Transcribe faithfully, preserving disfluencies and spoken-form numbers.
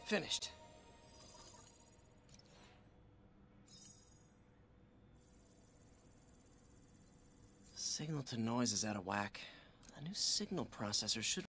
Finished. Signal to noise is out of whack. A new signal processor should